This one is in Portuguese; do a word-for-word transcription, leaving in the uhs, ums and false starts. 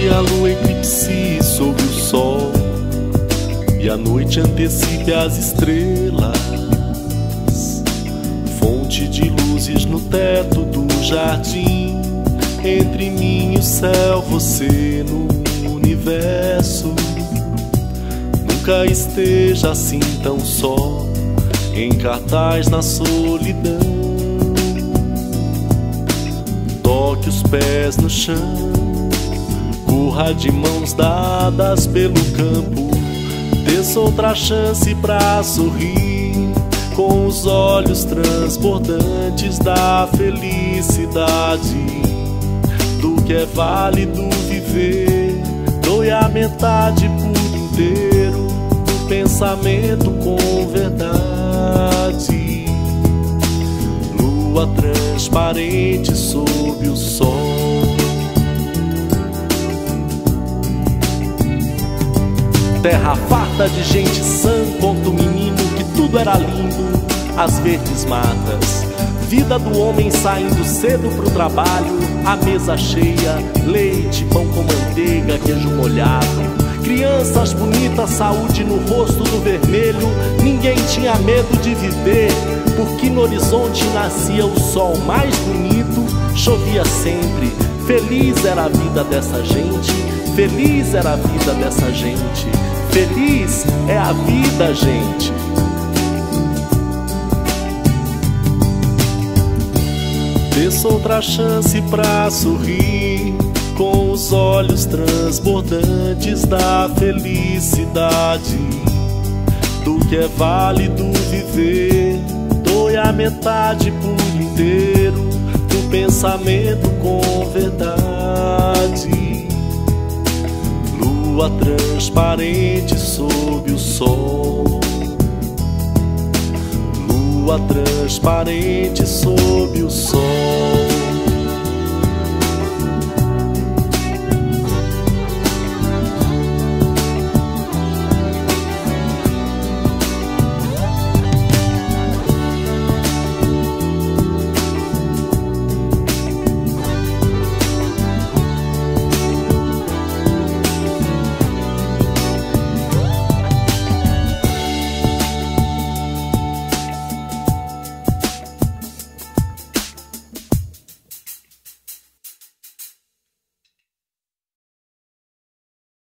a lua eclipse sobre o sol e a noite antecipe as estrelas, fonte de luzes no teto do jardim, entre mim e o céu, você no universo. Nunca esteja assim tão só, em cartaz na solidão. Toque os pés no chão, corra de mãos dadas pelo campo, desça outra chance pra sorrir, com os olhos transbordantes da felicidade, do que é válido viver. Doe a metade por inteiro, do pensamento com verdade. Lua transparente sob o sol. Terra farta de gente sã, conta o menino que tudo era lindo, as verdes matas. Vida do homem saindo cedo pro trabalho, a mesa cheia, leite, pão com manteiga, queijo molhado. Crianças bonitas, saúde no rosto do vermelho. Ninguém tinha medo de viver, porque no horizonte nascia o sol mais bonito. Chovia sempre, feliz era a vida dessa gente. Feliz era a vida dessa gente. Feliz é a vida, gente. Desça outra chance pra sorrir, com os olhos transbordantes da felicidade, do que é válido viver. Doe a metade por inteiro, do pensamento com verdade. Lua transparente sob o sol. Lua transparente sob o sol.